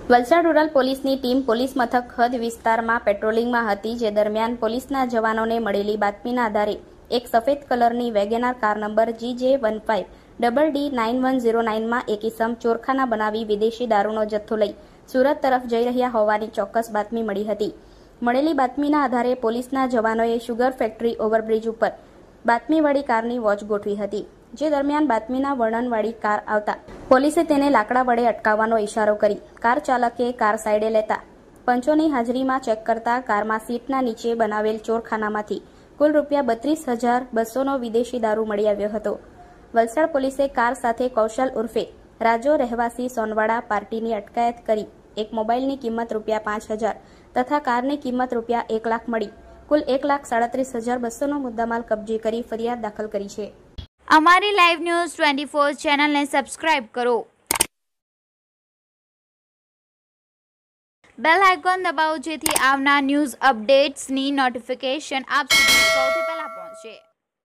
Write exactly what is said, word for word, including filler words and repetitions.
Valsad rural પોલીસની ટીમ police મથક હદ વિસ્તારમાં પેટ્રોલિંગમાં હતી, જે દરમિયાન પોલીસના જવાનોને મળેલી બાતમીના આધારે એક સફેદ કલરની WagonR car number G J one five double D nine one zero નાઇનમાં એક ઇસમ ચોરખાના બનાવી વિદેશી દારૂનો જથ્થો લઈ સુરત તરફ જઈ રહ્યા હોવાની ચોક્કસ બાતમી મળી હતી. મળેલી બાતમીના આધારે પોલીસના જવાનોએ શુગર ફેક્ટરી ઓવરબ્રિજ ઉપર બાતમીવાળી કારની વોચ ગોઠવી હતી, જે દરમિયાન બાતમીના વર્ણનવાળી કાર આવતા પોલીસે તેને લાકડા વડે અટકાવવાનો ઇશારો કરી કાર ચાલકે કાર સાઈડે લેતા પંચોની હાજરીમાં ચેક કરતા કારમાં સીટના નીચે બનાવેલ ચોરખાનામાંથી કુલ રૂપિયા બત્રીસ હજાર બસોનો વિદેશી દારૂ મળી આવ્યો હતો. વલસાડ પોલીસે કાર સાથે કૌશલ ઉર્ફે રાજો રહેવાસી સોનવાડા પાર્ટીની અટકાયત કરી એક મોબાઈલની કિંમત રૂપિયા પાંચ હજાર તથા કારની કિંમત રૂપિયા એક લાખ મળી કુલ એક લાખ સાડત્રીસ હજાર બસોનો મુદ્દામાલ કબજે કરી ફરિયાદ દાખલ કરી છે. અમારી લાઈવ ન્યૂઝ ટ્વેન્ટી ફોર ચેનલને સબસ્ક્રાઇબ કરો, બેલ આઇકોન દબાવો જેથી આવનાર ન્યૂઝ અપડેટ્સની નોટિફિકેશન આપ સુધી સૌથી પહેલા પહોંચે.